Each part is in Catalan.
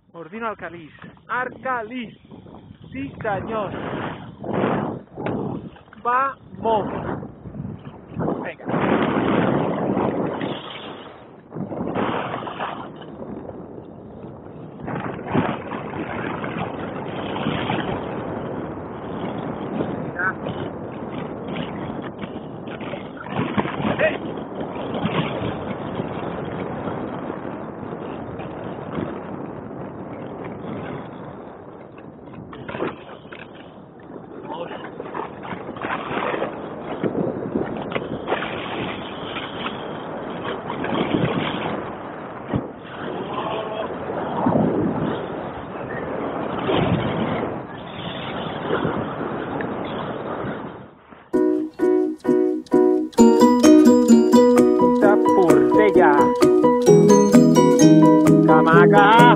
Ordino Alcalís. Alcalís. Sí, señor. Vamos. Venga. Portella. Camaca.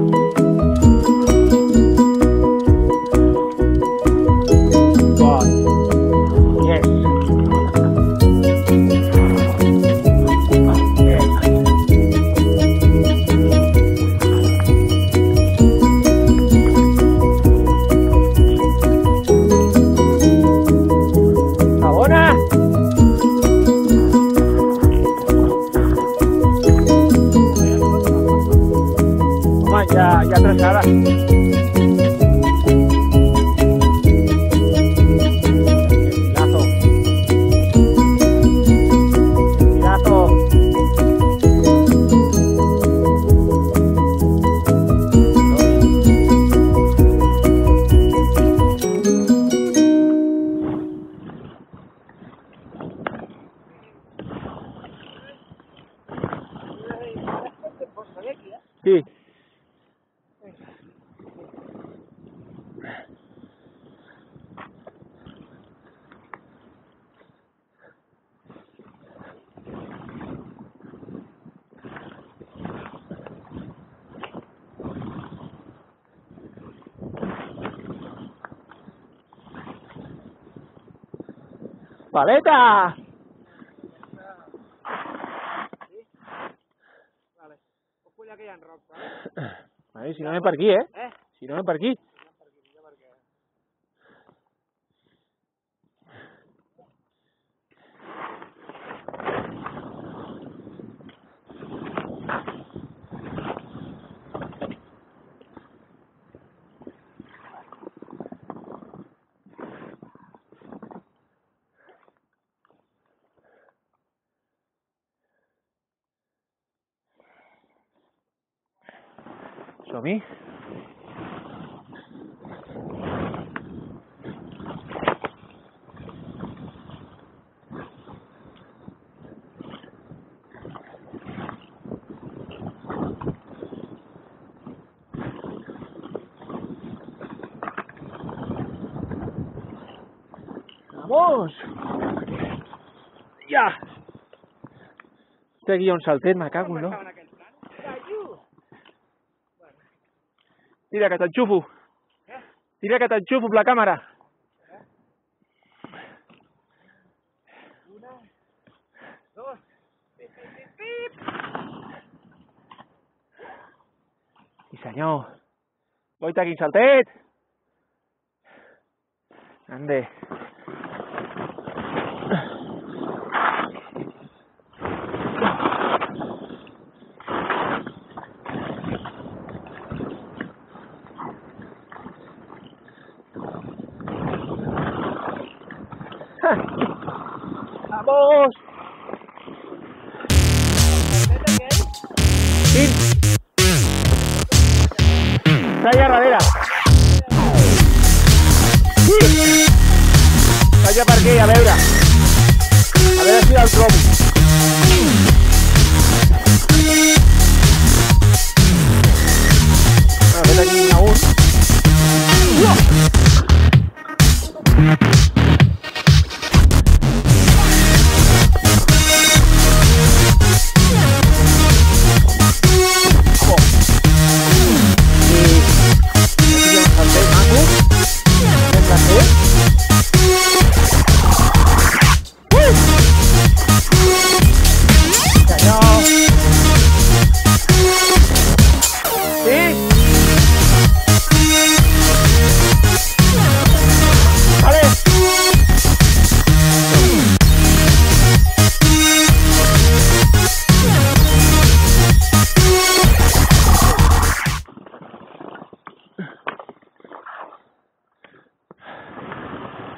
Ya atrasada. Tirazo. Sí. ¡Paleta! Vale, pues cuida que hi ha rocs, ¿vale? Vale, si no anem per aquí, eh? Si no anem per aquí. Som-hi. Vamos! Ja! Té aquí un saltet, me cago, no? Tira que t'enxufo. Tira que t'enxufo amb la càmera. Una, dos, pip, pip, pip. Sí, senyor. Goita, quin saltet. Ande. ¡Vamos! Sí. Está allá darrere. Sí. Vaja per aquí, a veure si el trobo. A veure aquí a un.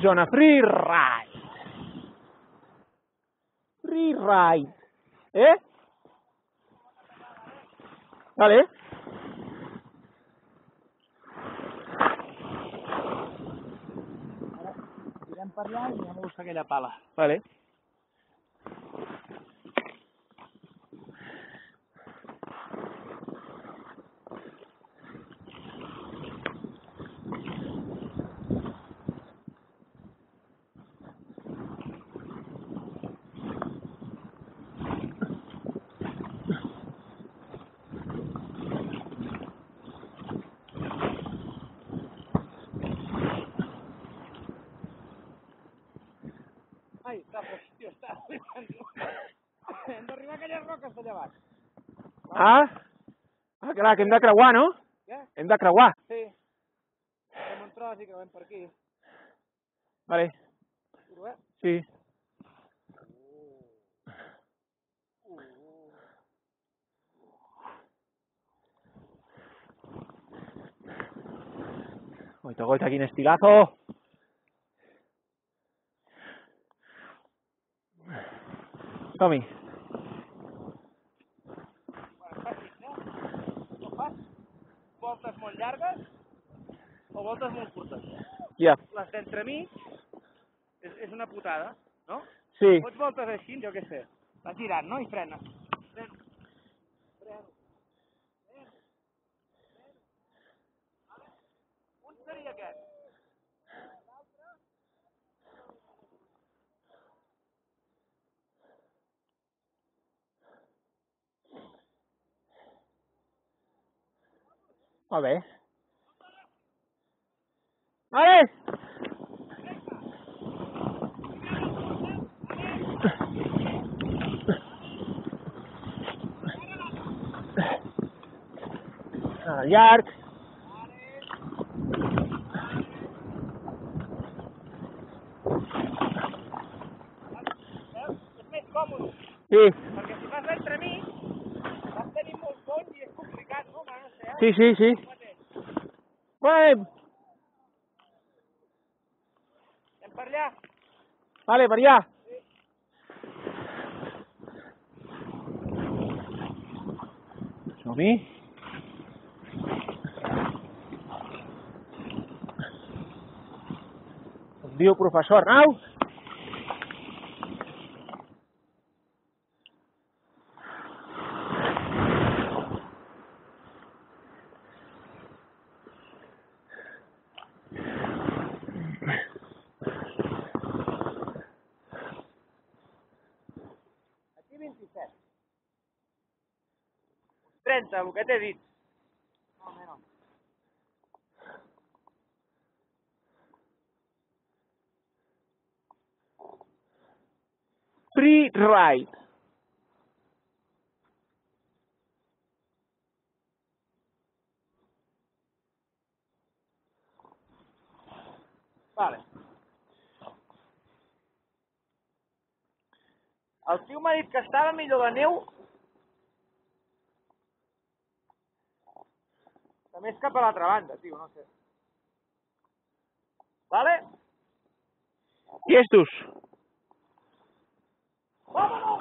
zona. Freeride. Freeride. Vale. Ara tirem per allà i anem a buscar aquella pala. Vale. Ai, està, però, tio, està. Hem d'arribar a aquelles roques d'allà baix. Clar, que hem de creuar, no? Què? Hem de creuar. Sí. Fem un tros i creuem per aquí. Vale. Provem? Sí. Goita, goita, quin estilazo. Som-hi. Bueno, fàcil, no fas voltes molt llargues o voltes molt curtes. Ja. Les d'entremig és una putada, no? Sí. Pots voltes així, jo què sé. Vas girant, no? I frena. Freno. Un seria aquest. Molt bé. Vale. Al llarg. És més còmode, Sí. perquè si fas l'entremig vas tenir molt fons i és complicat, no? No sé, Sí, sí, sí. Vale. Anem per allà. Vale, per allà. Som-hi. Com diu professor Arnau. Aquí 27. 30, el que t'he dit. No, menys. Free ride. Vale. El tio m'ha dit que estava millor la neu que més cap a l'altra banda, tio, no sé. Vale? Llestos. Vámonos!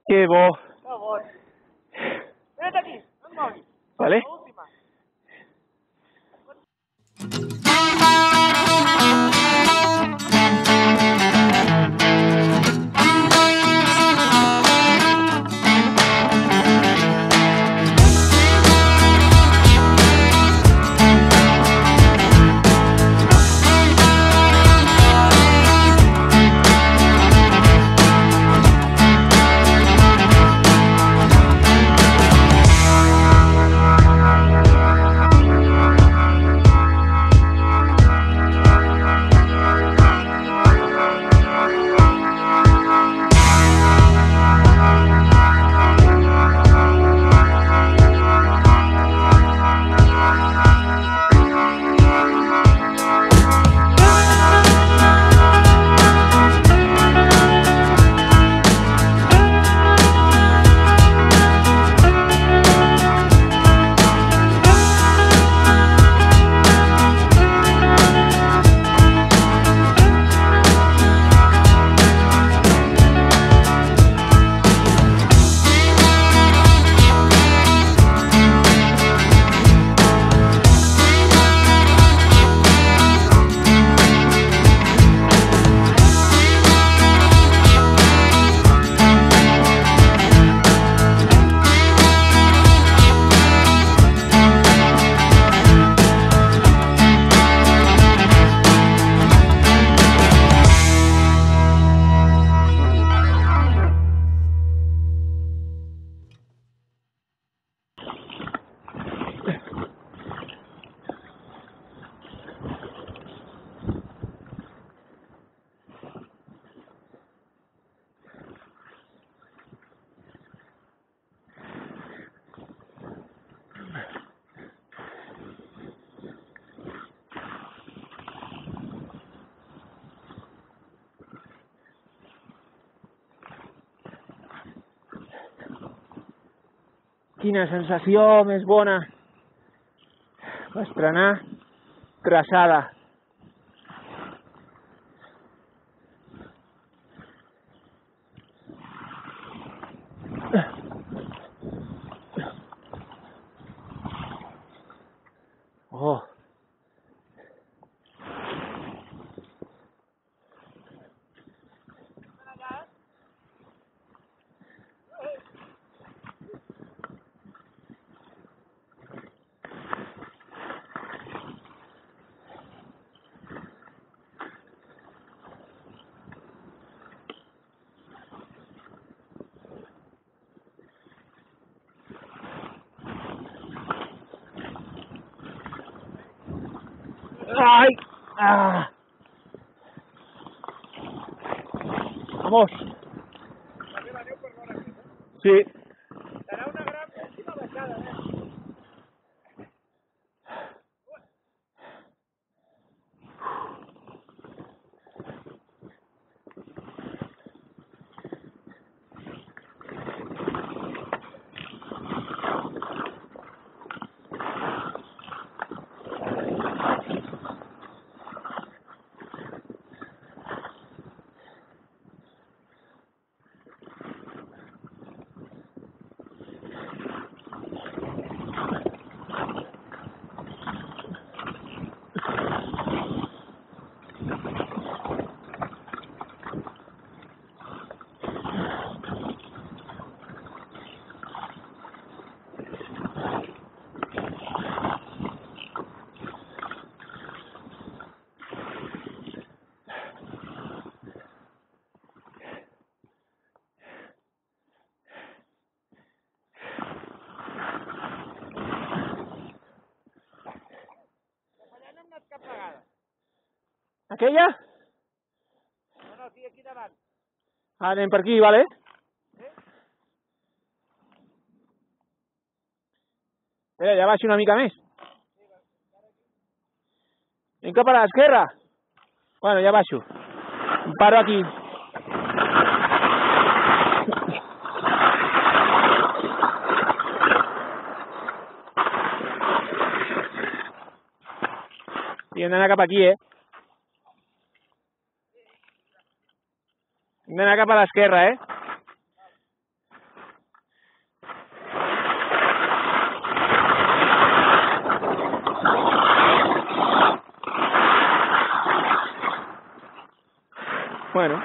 Que bo. Que bon. Vés aquí, no et moguis. Vale. L'última. Quina sensació més bona. Estrenar traçada. Oh. ¡Ay! ¡Ah! Vamos. Sí. Serà una grandíssima baixada, cap vegada. Aquella? No, sí, aquí davant. Ah, anem per aquí, vale? Sí? Espera, ja baixo una mica més. Anem cap a l'esquerra. Bueno, ja baixo. Em paro aquí. I hem d'anar cap aquí, Hem d'anar cap a l'esquerra, Bueno.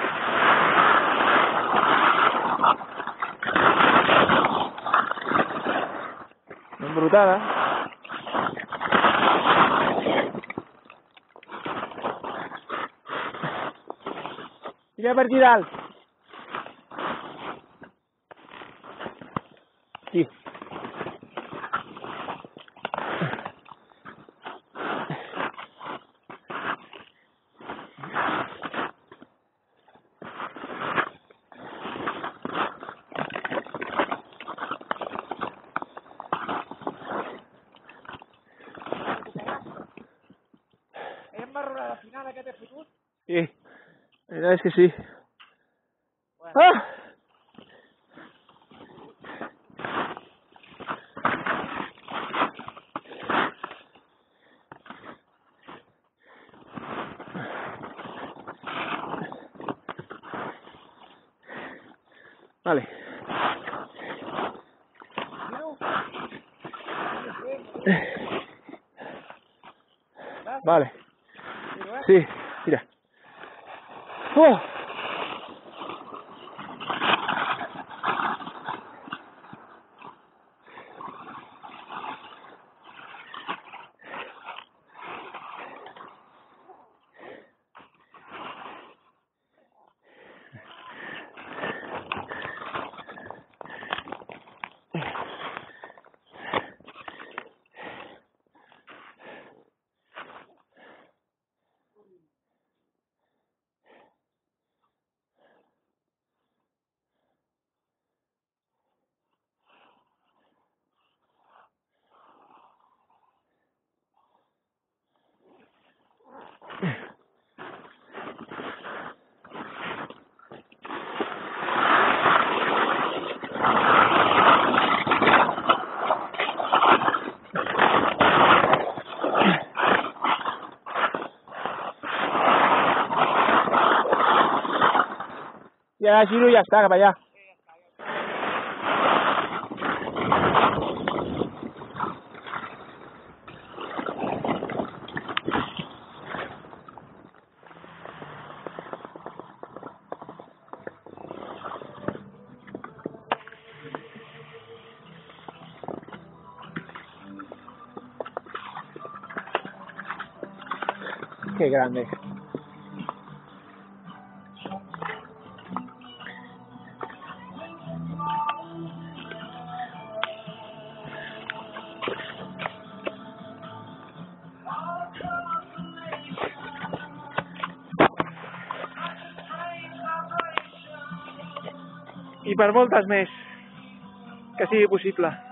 Embrutada. Tira per aquí dalt. Sí. És marronada final aquest he fotut? Sí, la verdad es que sí. Bueno. ¡Ah! Vale. Vale. Sí, mira. ¡Oh! Ya giro y ya está, para allá. Qué grande. I per moltes més que sigui possible.